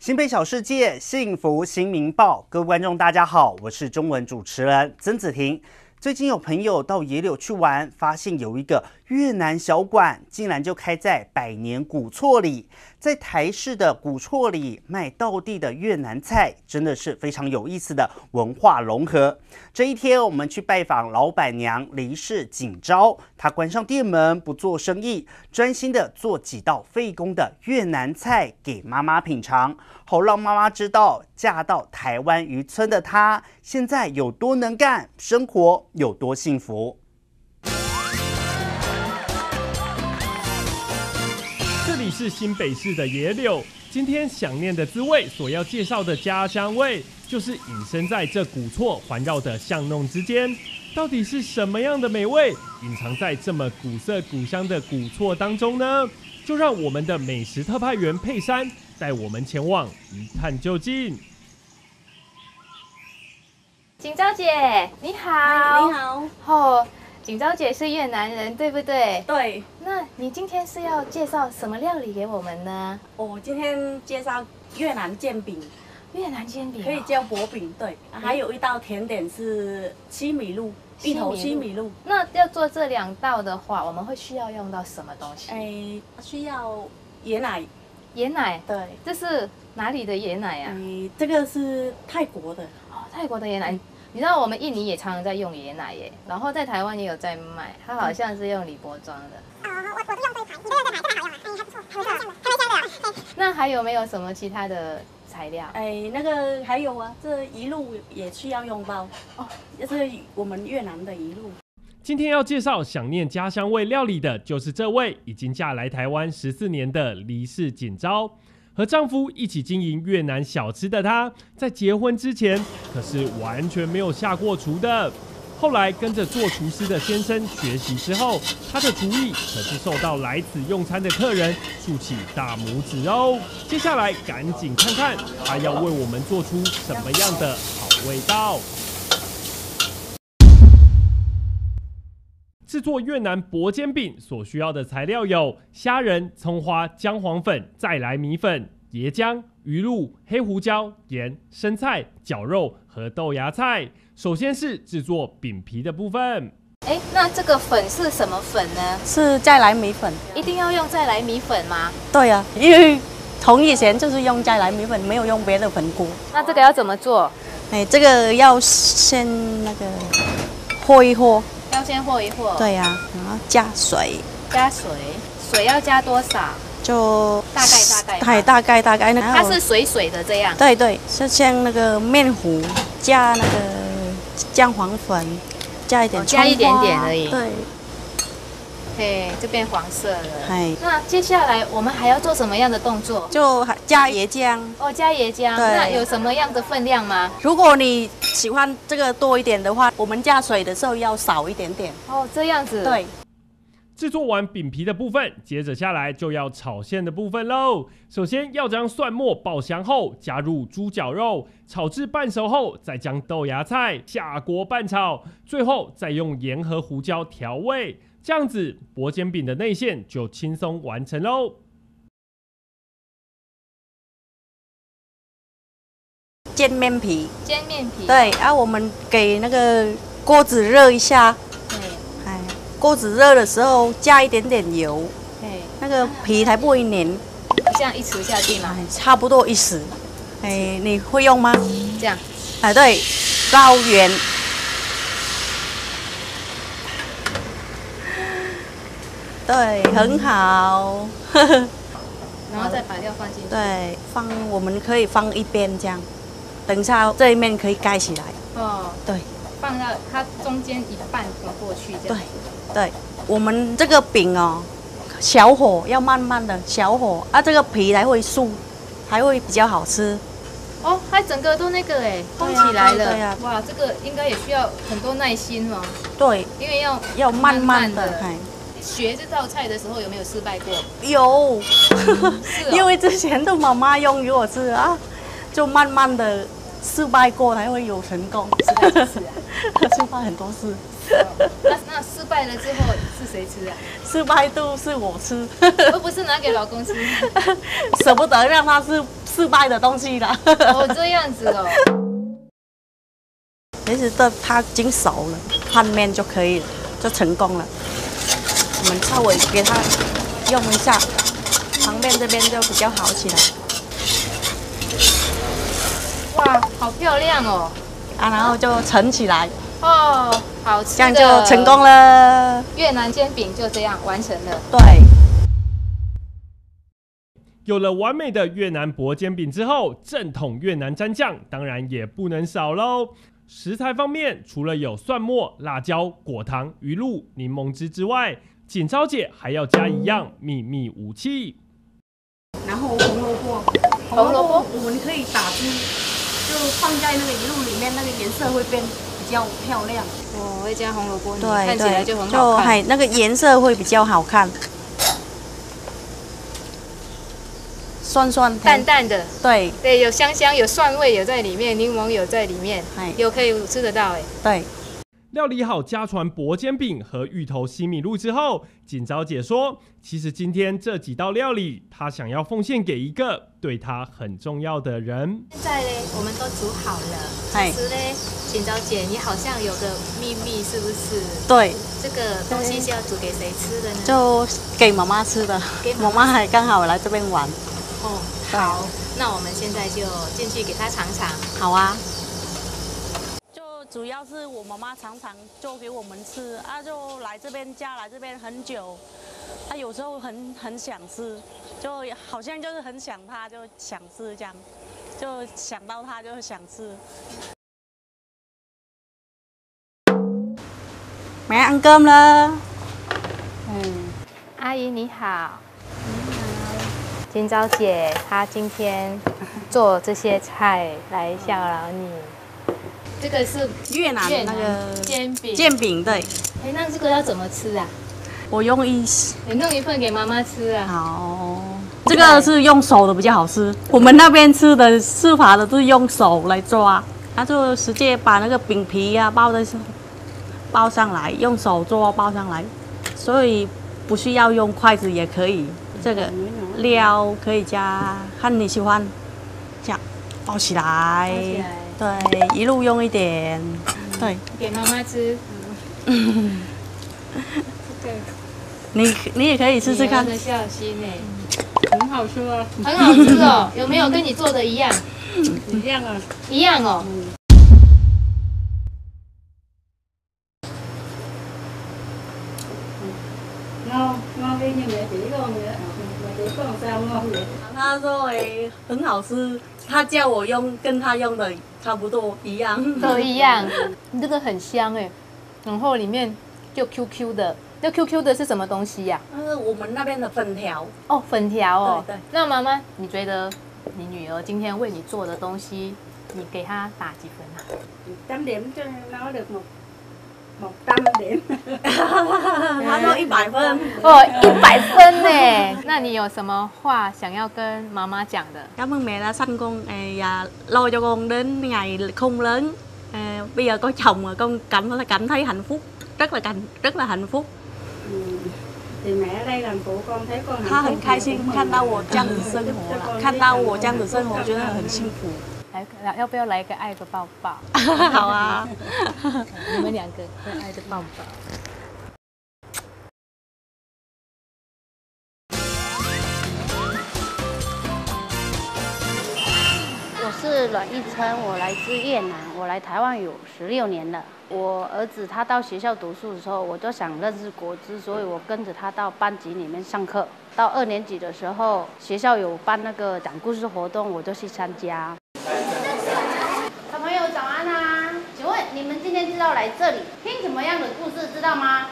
新北小世界，幸福新民报，各位观众大家好，我是中文主持人曾子婷。最近有朋友到野柳去玩，发现有一个越南小馆，竟然就开在百年古厝里。在台式的古厝里卖道地的越南菜，真的是非常有意思的文化融合。这一天，我们去拜访老板娘黎氏锦昭，她关上店门不做生意，专心的做几道费工的越南菜给妈妈品尝，好让妈妈知道嫁到台湾渔村的她现在有多能干，生活有多幸福。 这里是新北市的野柳，今天想念的滋味所要介绍的家乡味，就是隐身在这古厝环绕的巷弄之间。到底是什么样的美味隐藏在这么古色古香的古厝当中呢？就让我们的美食特派员佩珊带我们前往一探究竟。 锦昭姐，你好。 你好。 哦，锦昭姐是越南人，对不对？ 对。 那你今天是要介绍什么料理给我们呢？ 我今天介绍越南煎饼。 越南煎饼、 可以叫薄饼，对。还有一道甜点是西米露，芋头西米露。 那要做这两道的话，我们会需要用到什么东西？ 需要椰奶。 椰奶？ 对。 这是哪里的椰奶啊？ 这个是泰国的。 哦，泰国的椰奶。你知道我们印尼也常常在用椰奶耶，然后在台湾也有在卖，它好像是用铝箔装的。 我都用这一款，你都用这款，这个好用啊，还不错，还蛮香的。 那还有没有什么其他的材料？ 那个还有啊，这一路也需要用到哦，这是我们越南的一路。 今天要介绍想念家乡味料理的，就是这位已经嫁来台湾14年的黎氏锦昭。和丈夫一起经营越南小吃的她，在结婚之前可是完全没有下过厨的。后来跟着做厨师的先生学习之后，她的厨艺可是受到来此用餐的客人竖起大拇指哦。接下来赶紧看看她要为我们做出什么样的好味道。制作越南薄煎饼所需要的材料有虾仁、葱花、姜黄粉、再来米粉、椰浆、鱼露、黑胡椒、盐、生菜、绞肉和豆芽菜。首先是制作饼皮的部分。 那这个粉是什么粉呢？ 是再来米粉。 一定要用再来米粉吗？ 对啊，因为从以前就是用再来米粉，没有用别的粉锅。 那这个要怎么做？ 这个要先那个和一和。 要先和一和。 对呀，然后加水。 加水，水要加多少？ 就大概。 大概。 它是水水的这样。 对，就像那个面糊加那个姜黄粉，加一点葱花， 加一点点而已。 对。 就变黄色了。那接下来我们还要做什么样的动作？ 就加椰浆。 哦，加椰浆。那有什么样的分量吗？ 如果你喜欢这个多一点的话，我们加水的时候要少一点点。 哦，这样子。 对。 制作完饼皮的部分，接着下来就要炒馅的部分喽。首先要将蒜末爆香后，加入猪脚肉，炒至半熟后，再将豆芽菜下锅拌炒，最后再用盐和胡椒调味。这样子，薄煎饼的内馅就轻松完成喽。 煎面皮。 对， 我们给那个锅子热一下。锅子热的时候加一点点油，那个皮才不会黏。 这样一匙下去吗？ 差不多一匙。你会用吗？ 这样。 对，捞圆。对，很好。 然后再把料放进去。 对，我们可以放一边这样，等一下这一面可以盖起来。 哦。对。放到它中间一半过去这样。 对，我们这个饼哦，小火要慢慢的小火这个皮才会酥，还会比较好吃。 哦，它整个都那个蓬起来了。对呀。哇，这个应该也需要很多耐心哦。 对， 因为要慢慢的。 学这道菜的时候有没有失败过？ 有，因为之前的妈妈用给我吃就慢慢的失败过才会有成功。失败很多次。 那失败了之后是谁吃啊？ 失败都是我吃， 不是拿给老公吃， 舍不得让他失败的东西了。 哦，这样子哦。 其实它已经熟了，翻面就可以了，就成功了。我们稍微给它用一下，旁边这边就比较好起来。 哇，好漂亮哦！ 啊，然后就盛起来， 哦，好吃的， 这样就成功了。 越南煎饼就这样完成了。 对。 有了完美的越南薄煎饼之后，正统越南蘸酱当然也不能少喽。食材方面，除了有蒜末、辣椒、果糖、鱼露、柠檬汁之外，锦昭姐还要加一样秘密武器。 然后红萝卜，我们可以打汁，就放在那个鱼露里面，那个颜色会变比较漂亮。 我会加红萝卜泥， 对， 看起来就很好看。 那个颜色会比较好看。酸酸淡淡的， 对对，有香香，有蒜味有在里面，柠檬有在里面，有可以吃得到哎。 对， 料理好家传薄煎饼和芋头西米露之后，锦昭姐说，其实今天这几道料理，她想要奉献给一个对她很重要的人。 现在呢，我们都煮好了，其实呢，锦昭姐，你好像有个秘密，是不是？ 对， 这个东西是要煮给谁吃的呢？ 就给妈妈吃的，妈妈还刚好来这边玩。 哦，好，那我们现在就进去给她尝尝。 好啊。就主要是我妈妈常常做给我们吃啊，就来这边家来这边很久，她有时候很想吃，就好像就是很想她，就想吃这样，就想到她就想吃。没ăn cơm了。 阿姨你好。锦昭姐，她今天做这些菜来犒劳你。这个是越南那个煎饼， 煎饼对。 哎，那这个要怎么吃啊？ 我你弄一份给妈妈吃啊。 好，这个是用手的比较好吃。我们那边吃的吃法的是用手来抓，他就直接把那个饼皮啊包上来，用手做包上来，所以不需要用筷子也可以。这个料可以加，看你喜欢，这样包起来，对，一路用一点，对， 给妈妈吃。 你也可以试试看。 的孝心哎， 很好吃啊， 很好吃哦。有没有跟你做的一样？ 一样啊， 一样哦。 ngon y như mẹ chỉ con vậy đó, mẹ chỉ con sao ngon vậy? 他说很好吃，他叫我用跟他用的差不多一样， 都一样。这个很香哎，然后里面就 QQ 的，这 QQ 的是什么东西呀？ 那是我们那边的粉条。 哦，粉条哦。 对。 那妈妈，你觉得你女儿今天为你做的东西，你给她打几分啊 ？100 điểm cho nó được 100 điểm。 他说100分。 哦，100分呢。那你有什么话想要跟妈妈讲的？ Cảm ơn mẹ đã sanh con và lo cho con đến ngày khôn lớn. Bây giờ có chồng rồi con cảm thấy hạnh phúc, rất là hạnh phúc. Thì mẹ ở đây làm phụ con thấy con 他很开心看到我这样子生活了，看到我这样子生活，觉得很幸福。 来，要不要来个爱的抱抱？ 好啊， 你们两个爱的抱抱。 我是阮一琛，我来自越南，我来台湾有16年了。我儿子他到学校读书的时候，我就想认识国姿，所以我跟着他到班级里面上课。到2年级的时候，学校有办那个讲故事活动，我就去参加。小朋友早安啊！请问你们今天知道来这里听什么样的故事，知道吗？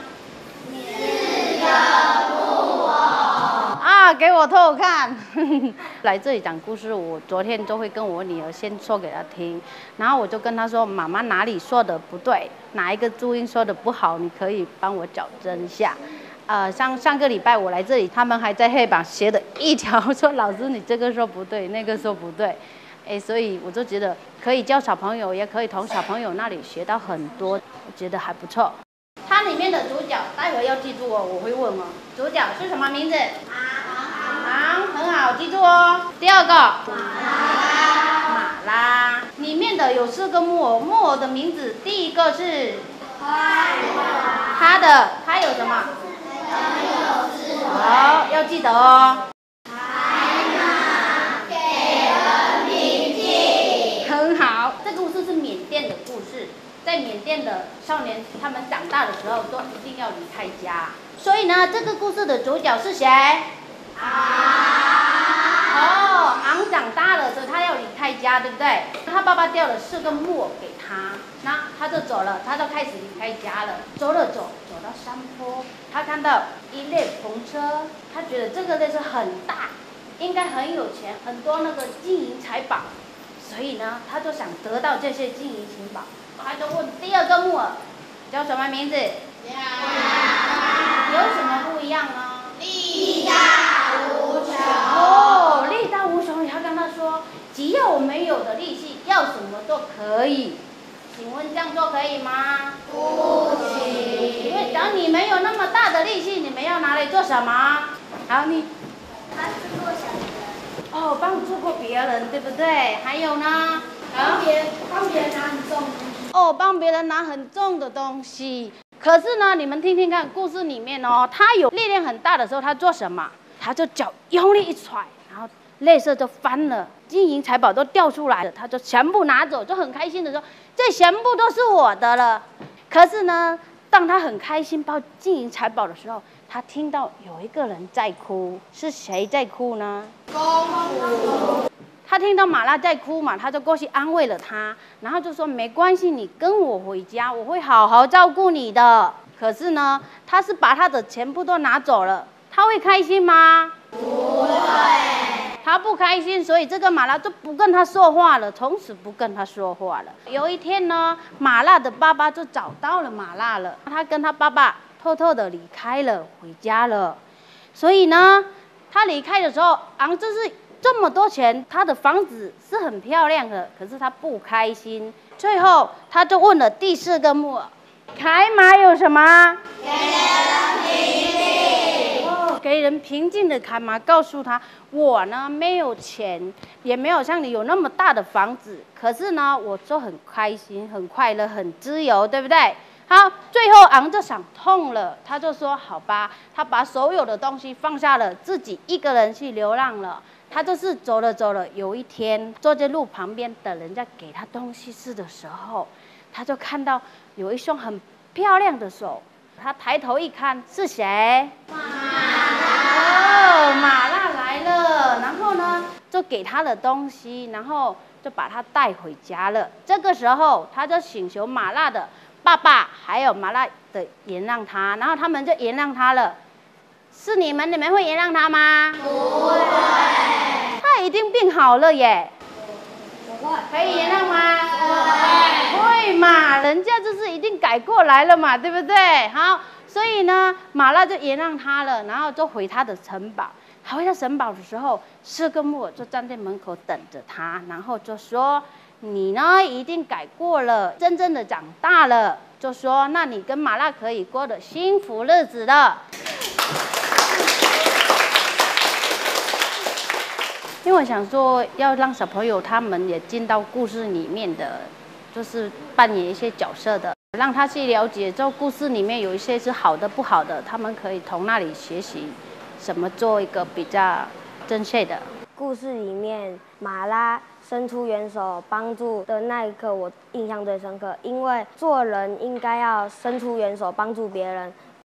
啊，给我偷看！来这里讲故事，我昨天就会跟我女儿先说给她听，然后我就跟她说，妈妈哪里说的不对，哪一个注音说的不好，你可以帮我矫正一下。上个礼拜我来这里，他们还在黑板写的一条，说老师你这个说不对，那个说不对。所以我就觉得可以教小朋友，也可以从小朋友那里学到很多，我觉得还不错。它里面的主角，待会要记住哦，我会问哦，主角是什么名字？阿昂，很好，记住哦。第二个马拉，里面的有4个木偶，木偶的名字，第一个是它有什么？好，要记得哦。很好，这个故事是缅甸的故事，在缅甸的少年他们长大的时候都一定要离开家，所以呢，这个故事的主角是谁？昂长大了，所以他要离开家，对不对？他爸爸掉了4个木偶给他，那他就走了，他就开始离开家了。走到山坡，他看到一列篷车，他觉得这个列车很大，应该很有钱，很多那个金银财宝。所以呢，他就想得到这些金银财宝，他就问第2个木偶叫什么名字？有什么不一样呢？力大无穷。哦，力大无穷。他跟他说，只要我们有的力气，要什么都可以。请问这样做可以吗？不行。因为当你们有那么大的力气，你们要拿来做什么？好，你。哦，帮助过别人，对不对？还有呢？帮别人拿很重的东西。哦，帮别人拿很重的东西。可是呢，你们听听看，故事里面哦，他有力量很大的时候，他做什么？他就脚用力一甩，然后类似就翻了，金银财宝都掉出来了，他就全部拿走，就很开心的说：“这全部都是我的了。”可是呢，当他很开心抱金银财宝的时候，他听到有一个人在哭，是谁在哭呢？公主。他听到马拉在哭嘛，他就过去安慰了他，然后就说没关系，你跟我回家，我会好好照顾你的。可是呢，他是把他的全部都拿走了，他会开心吗？不会。他不开心，所以这个马拉就不跟他说话了，从此不跟他说话了。有一天呢，马拉的爸爸就找到了马拉了，他跟他爸爸偷偷的离开了，回家了。所以呢，他离开的时候，就是这么多钱，他的房子是很漂亮的，可是他不开心。最后，他就问了第4个木偶：开马有什么？给人平静。哦，给人平静的开马告诉他：我呢没有钱，也没有像你有那么大的房子，可是呢，我就很开心、很快乐、很自由，对不对？好，最后就想通了，他就说：好吧，他把所有的东西放下了，自己一个人去流浪了。他就是走了，有一天坐在路旁边等人家给他东西吃的时候，他就看到有一双很漂亮的手。他抬头一看，是谁？马拉。哦，马拉来了。然后呢，就给他的东西，然后就把他带回家了。这个时候，他就请求马拉的爸爸还有马拉的原谅他，然后他们就原谅他了。是你们会原谅他吗？不会。他已经病好了耶。可以原谅吗？会嘛，人家就是一定改过来了嘛，对不对？好，所以呢，马拉就原谅他了，然后就回他的城堡。他回到城堡的时候，4个木偶就站在门口等着他，然后就说：“你呢，一定改过了，真正的长大了。”就说：“那你跟马拉可以过得幸福日子了。”因为我想说，要让小朋友他们也进到故事里面的，就是扮演一些角色的，让他去了解，这故事里面有一些是好的、不好的，他们可以从那里学习怎么做一个比较正确的。 故事里面，马拉伸出援手帮助的那一刻，我印象最深刻，因为做人应该要伸出援手帮助别人。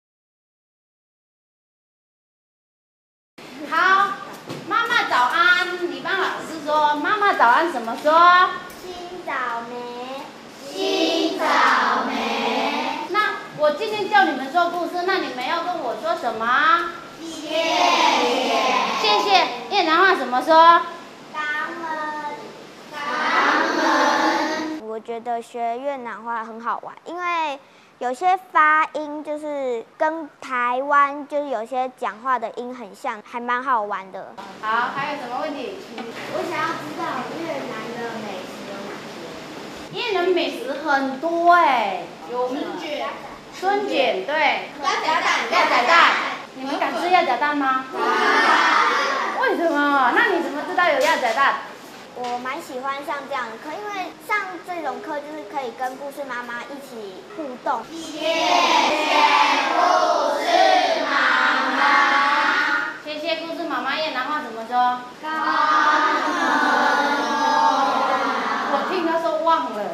好，妈妈早安，你帮老师说，妈妈早安怎么说？ 新枣梅， 新枣梅。那我今天叫你们说故事，那你们要跟我说什么？谢谢。谢谢，越南话怎么说？ 感恩， 感恩。 我觉得学越南话很好玩，因为有些发音就是跟台湾就是有些讲话的音很像，还蛮好玩的。 好，还有什么问题？ 我想要知道越南的美食有哪些？ 越南美食很多哎，有春卷，对， 鸭仔蛋， 鸭仔蛋，你们敢吃鸭仔蛋吗？ 什么？那你怎么知道有鸭仔蛋？ 我蛮喜欢上这样的课，因为上这种课就是可以跟故事妈妈一起互动。谢谢故事妈妈。 谢谢故事妈妈，越南话怎么说？我听他说忘了。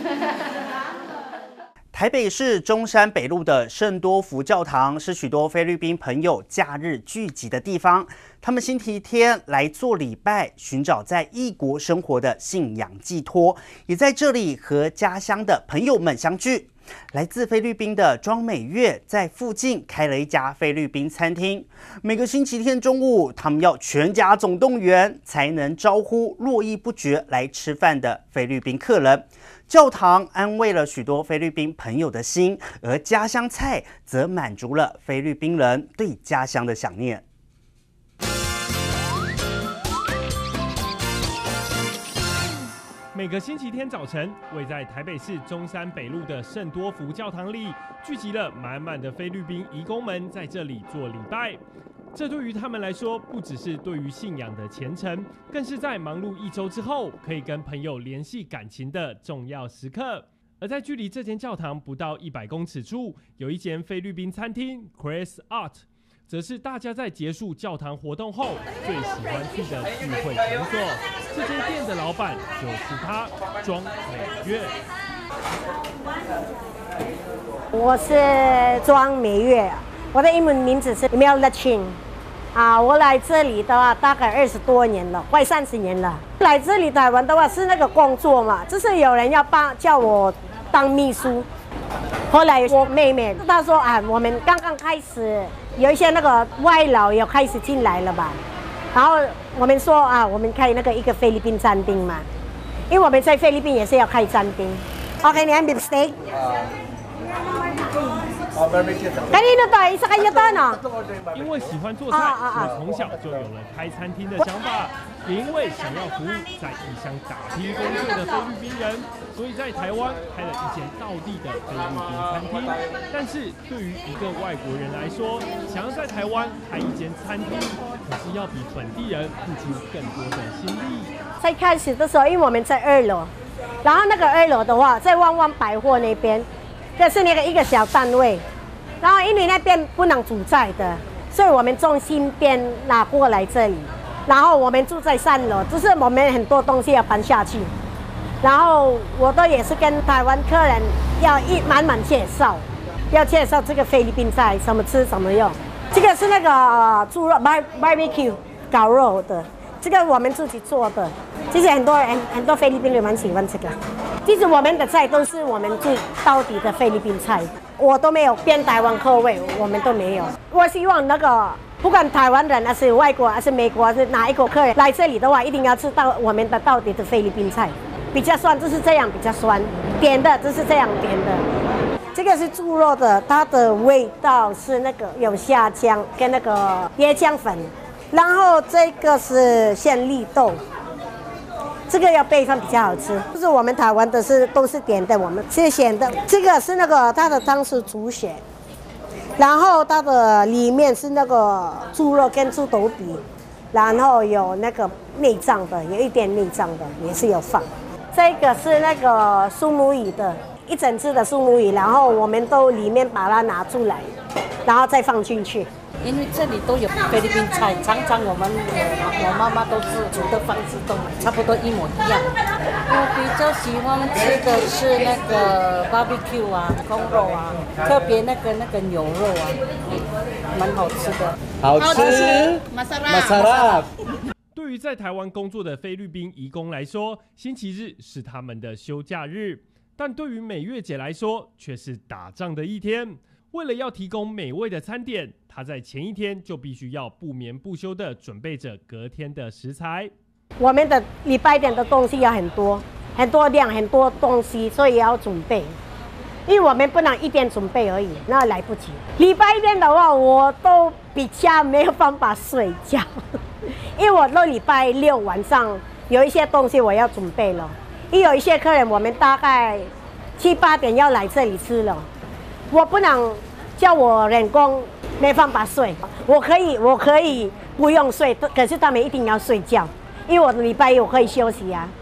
台北市中山北路的圣多福教堂是许多菲律宾朋友假日聚集的地方。他们星期天来做礼拜，寻找在异国生活的信仰寄托，也在这里和家乡的朋友们相聚。来自菲律宾的庄美月在附近开了一家菲律宾餐厅，每个星期天中午，他们要全家总动员，才能招呼络绎不绝来吃饭的菲律宾客人。教堂安慰了许多菲律宾朋友的心，而家乡菜则满足了菲律宾人对家乡的想念。 每个星期天早晨，位在台北市中山北路的圣多福教堂里，聚集了满满的菲律宾移工们在这里做礼拜。这对于他们来说，不只是对于信仰的虔诚，更是在忙碌一周之后，可以跟朋友联系感情的重要时刻。而在距离这间教堂不到100公尺处，有一间菲律宾餐厅 Chris Art， 则是大家在结束教堂活动后最喜欢去的聚会场所。这间店的老板就是他，庄美月。 我是庄美月，我的英文名字是 Imelda Chin。我来这里的话大概20多年了，快30年了。来这里台湾的话是那个工作嘛，就是有人要叫我当秘书。后来我妹妹她说我们刚刚开始有一些那个外劳要开始进来了吧，然后我们说我们开一个菲律宾餐厅嘛，因为我们在菲律宾也是要开餐厅。OK， 你ăn beef steak。kanino to? Isa kayo to, no? 因为喜欢做菜，所以从小就有了开餐厅的想法。也因为想要服务在异乡打拼工作的菲律宾人，所以在台湾开了一间道地的菲律宾餐厅。但是对于一个外国人来说，想要在台湾开一间餐厅，可是要比本地人付出更多的心力。 在开始的时候，因为我们在2楼，然后那个2楼的话，在旺旺百货那边。这是一个小单位，然后因为那边不能煮菜的，所以我们从新边拿过来这里，然后我们住在3楼，就是我们很多东西要搬下去，然后我都也是跟台湾客人要慢慢介绍，要介绍这个菲律宾菜什么吃什么用。这个是那个猪肉 barbecue 烤肉的，这个我们自己做的，其实很多菲律宾人蛮喜欢这个。其实我们的菜都是我们最到底的菲律宾菜，我都没有变台湾口味，我们都没有。我希望不管台湾人还是外国还是美国还是哪一国客人来这里的话，一定要吃到我们的到底的菲律宾菜，比较酸就是这样比较酸，点的就是这样点的。这个是猪肉的，它的味道是有虾酱跟椰浆粉，然后这个是鲜绿豆。这个要备上比较好吃，就是我们台湾的都是点的，我们是咸的。这个是它的汤是猪血，然后它的里面是猪肉跟猪头皮，然后有内脏的，有一点内脏的也是有放。这个是苏母鱼的，一整只的苏母鱼，然后我们都里面把它拿出来，然后再放进去。 因为这里都有菲律宾菜，常常我妈妈都是煮的方式都差不多一模一样。我比较喜欢吃的是barbecue 空肉特别牛肉蛮好吃的。 好吃，玛莎拉。 对于在台湾工作的菲律宾移工来说，星期日是他们的休假日，但对于美月姐来说，却是打仗的一天。为了要提供美味的餐点，他在前一天就必须要不眠不休地准备着隔天的食材。 我们的礼拜天的东西要很多量，很多东西，所以要准备。因为我们不能一天准备而已，那来不及。礼拜天的话，我都比较没有办法睡觉，因为我礼拜6晚上有一些东西我要准备了。因为有一些客人，我们大概7、8点要来这里吃了。我不能叫我员工没办法睡。我可以不用睡，可是他们一定要睡觉，因为我礼拜一我可以休息啊。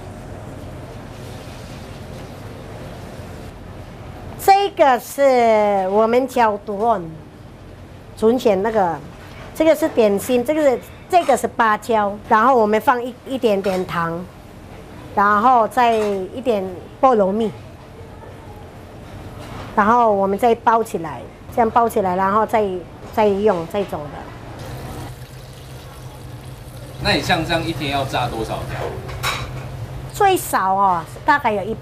这个是我们叫多存钱那个，这个是点心，这个是芭蕉，然后我们放一点点糖，然后再一点菠萝蜜，然后我们再包起来，这样包起来，然后再用再走的。 那你像这样一天要炸多少条？ 最少哦，大概有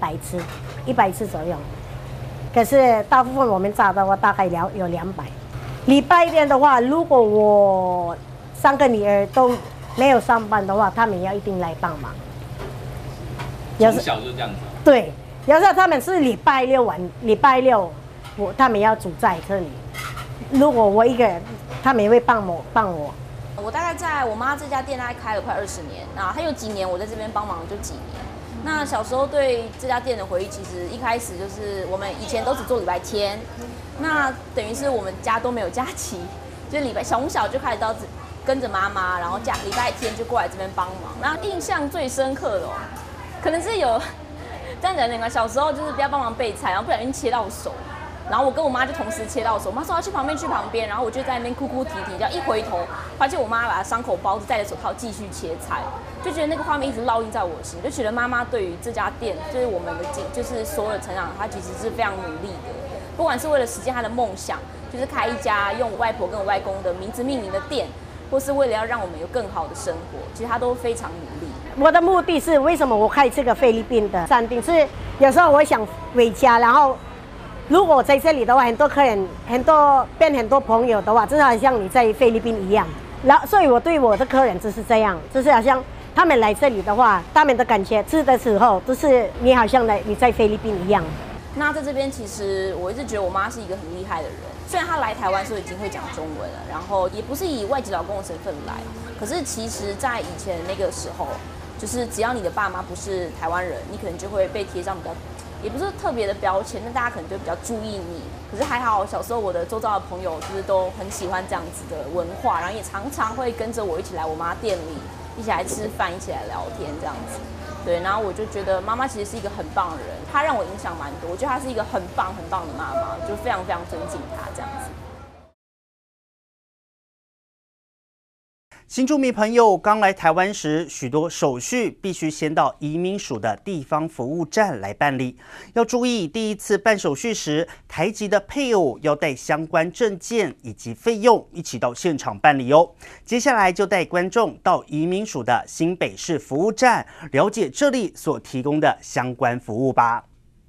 100次左右。可是大部分我们炸的话，大概有200。礼拜天的话，如果我3个女儿都没有上班的话，他们要一定来帮忙。 从小就这样子。 对，有时候他们是礼拜六他们要煮在这里。如果我一个人，他们也会帮我。 我大概在我妈这家店大概开了快20年，那还有几年我在这边帮忙就几年。那小时候对这家店的回忆，其实一开始就是我们以前都只做礼拜天，那等于是我们家都没有假期，就是从小就开始跟着妈妈，然后礼拜天就过来这边帮忙。然后印象最深刻的可能是有这样讲，小时候就是不要帮忙备菜，然后不小心切到手。然后我跟我妈就同时切到手，我妈说要去旁边，然后我就在那边哭哭啼啼，这样一回头，发现我妈把伤口包着，戴着手套继续切菜，就觉得那个画面一直烙印在我心，就觉得妈妈对于这家店，就是我们的就是所有的成长，她其实是非常努力的，不管是为了实现她的梦想，就是开一家用我外婆跟我外公的名字命名的店，或是为了要让我们有更好的生活，其实她都非常努力。 我的目的是为什么我开这个菲律宾的餐厅，是有时候我想回家，然后。如果我在这里的话，很多客人、很多朋友的话，就好像你在菲律宾一样。然后，所以我对我的客人就是这样，就是好像他们来这里的话，他们的感觉吃的时候，就是你好像你在菲律宾一样。 那在这边，其实我一直觉得我妈是一个很厉害的人。虽然她来台湾时候已经会讲中文了，然后也不是以外籍劳工的身份来，可是其实在以前那个时候，就是只要你的爸妈不是台湾人，你可能就会被贴上比较。也不是特别的标签，但大家可能就比较注意你。可是还好，小时候我的周遭的朋友就是都很喜欢这样子的文化，然后也常常会跟着我一起来我妈店里，一起来吃饭，一起来聊天这样子。对，然后我就觉得妈妈其实是一个很棒的人，她让我影响蛮多。我觉得她是一个很棒的妈妈，就非常非常尊敬她这样子。 新住民朋友刚来台湾时，许多手续必须先到移民署的地方服务站来办理。要注意，第一次办手续时，台籍的配偶要带相关证件以及费用一起到现场办理哦。接下来就带观众到移民署的新北市服务站，了解这里所提供的相关服务吧。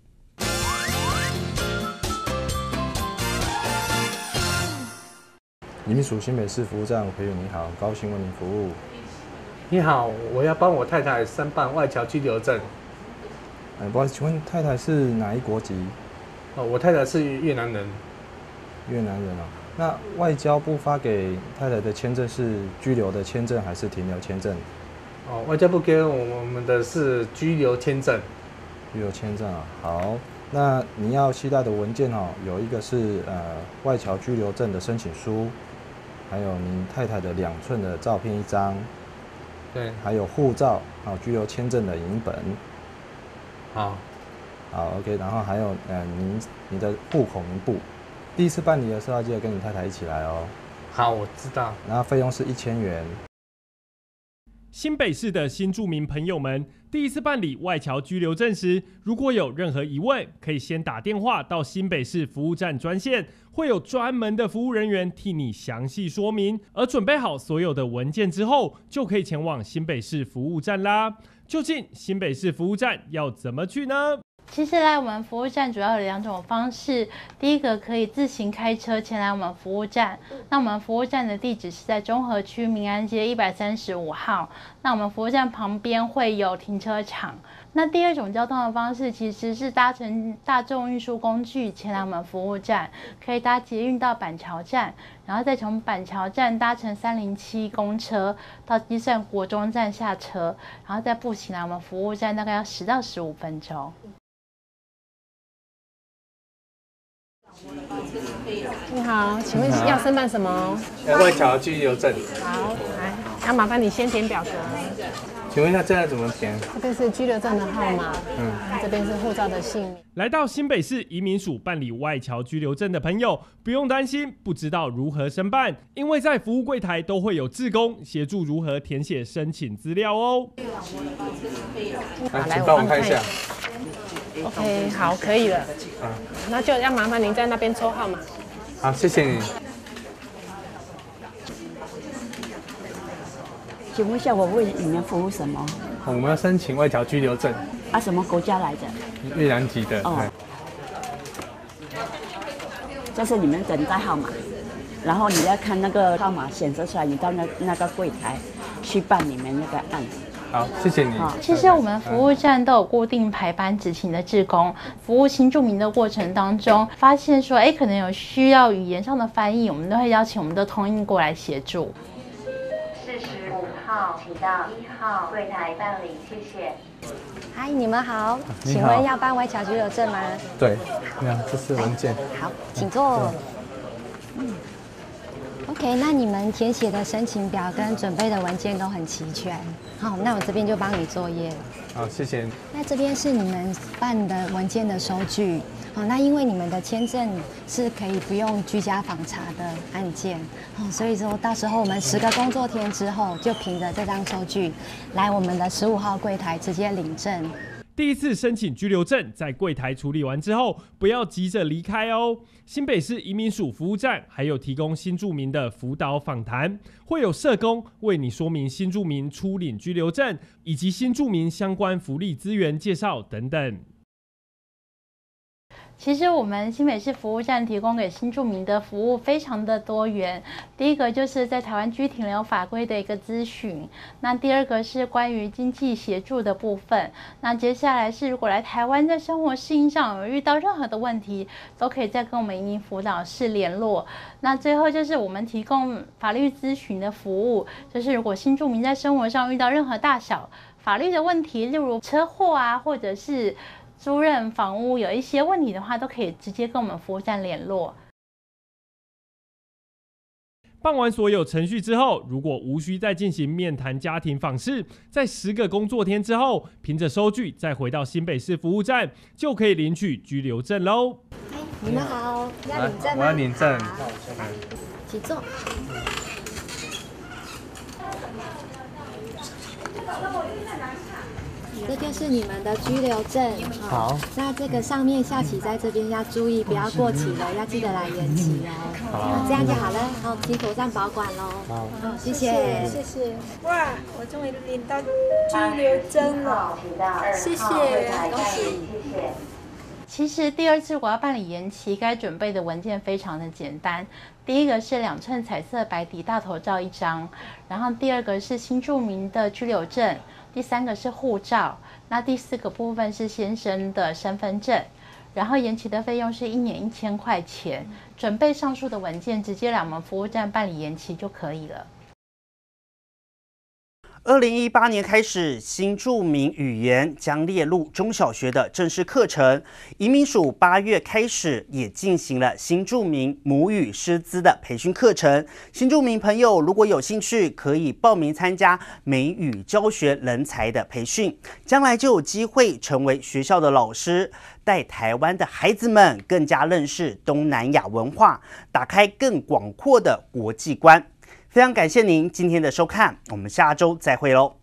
移民署新北市服务站，裴宇你好，高兴为您服务。 你好，我要帮我太太申办外侨居留证。 不好意思，请问太太是哪一国籍？ 我太太是越南人。 越南人啊，那外交部发给太太的签证是居留的签证还是停留签证？ 外交部给我们的是居留签证。 居留签证啊，好。那你要携带的文件有一个是外侨居留证的申请书。还有您太太的2寸的照片1张， 对， 还有护照，还有居留签证的影本。 好 ，OK， 然后还有你的户口名簿。第一次办理的时候，要记得跟你太太一起来哦。 好，我知道。 然后费用是1000元。 新北市的新住民朋友们，第一次办理外侨居留证时，如果有任何疑问，可以先打电话到新北市服务站专线，会有专门的服务人员替你详细说明。而准备好所有的文件之后，就可以前往新北市服务站啦。究竟新北市服务站要怎么去呢？ 其实来我们服务站主要有2种方式，第一个可以自行开车前来我们服务站，那我们服务站的地址是在中和区民安街135号，那我们服务站旁边会有停车场。那第2种交通的方式其实是搭乘大众运输工具前来我们服务站，可以搭捷运到板桥站，然后再从板桥站搭乘307公车到基善国中站下车，然后再步行来我们服务站，大概要10到15分钟。 你好，请问要申办什么？ 外侨居留证。 好，来，要麻烦你先填表格。 请问一下，这要怎么填？ 这边是居留证的号码，这边是护照的姓名。 来到新北市移民署办理外侨居留证的朋友，不用担心不知道如何申办，因为在服务柜台都会有志工协助如何填写申请资料哦。 来，请帮我看一下。 OK， 好，可以了。那就要麻烦您在那边抽号码。 好，谢谢你。 请问一下，我为你们服务什么？ 我们要申请外侨居留证。 啊，什么国家来的？ 越南籍的。哦。 这是你们等待号码，然后你要看那个号码显示出来，你到那个柜台去办你们那个案子。 好，谢谢你。 其实我们服务站都有固定排班执勤的志工，服务新住民的过程当中，发现说，可能有需要语言上的翻译，我们都会邀请我们的通译过来协助。 45号，请到1号柜台办理，谢谢。 嗨，你们好，请问要办外侨居留证吗？ 对，那这是文件。 好，请坐。OK， 那你们填写的申请表跟准备的文件都很齐全。好，那我这边就帮你作业。 好，谢谢。 那这边是你们办的文件的收据。好，那因为你们的签证是可以不用居家访查的案件，所以说到时候我们10个工作天之后，就凭着这张收据来我们的15号柜台直接领证。 第一次申请居留证，在柜台处理完之后，不要急着离开哦。新北市移民署服务站还有提供新住民的辅导访谈，会有社工为你说明新住民初领居留证以及新住民相关福利资源介绍等等。 其实我们新北市服务站提供给新住民的服务非常的多元。第一个就是在台湾居停留法规的一个咨询，那第二个是关于经济协助的部分。那接下来是如果来台湾在生活适应上有遇到任何的问题，都可以再跟我们移民辅导室联络。那最后就是我们提供法律咨询的服务，就是如果新住民在生活上遇到任何大小法律的问题，例如车祸啊，或者是租赁房屋有一些问题的话，都可以直接跟我们服务站联络。 办完所有程序之后，如果无需再进行面谈家庭访视，在10个工作天之后，凭着收据再回到新北市服务站，就可以领取居留证喽。 你们好，要领证吗？ 我要领证。 请坐。这就是你们的居留证。 好。 那这个上面效期在这边要注意，不要过期了，要记得来延期哦。 好。 这样就好了。好，请妥善保管喽。 好， 谢谢。 谢谢。哇，我终于领到居留证了，谢谢，恭喜。 谢谢。其实第2次如果要办理延期，该准备的文件非常的简单。第一个是2寸彩色白底大头照1张，然后第2个是新住民的居留证，第3个是护照，那第4个部分是先生的身份证。然后延期的费用是1年1000块钱，准备上述的文件，直接来我们服务站办理延期就可以了。 2018年开始，新住民语言将列入中小学的正式课程。移民署8月开始也进行了新住民母语师资的培训课程。新住民朋友如果有兴趣，可以报名参加美语教学人才的培训，将来就有机会成为学校的老师，带台湾的孩子们更加认识东南亚文化，打开更广阔的国际观。非常感谢您今天的收看，我们下周再会喽。